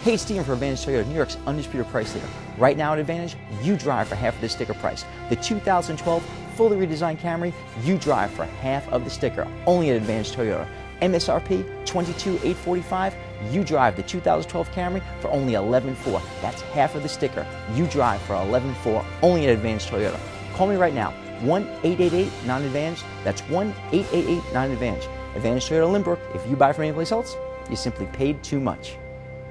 Hey, Steven for Advantage Toyota, New York's undisputed price leader. Right now at Advantage, you drive for half of the sticker price. The 2012 fully redesigned Camry, you drive for half of the sticker, only at Advantage Toyota. MSRP $22,845, you drive the 2012 Camry for only $11,400. That's half of the sticker. You drive for $11,400, only at Advantage Toyota. Call me right now, 1-888-9-ADVANTAGE. That's 1-888-9-ADVANTAGE. Advantage Toyota Lynbrook. If you buy from anyplace else, you simply paid too much.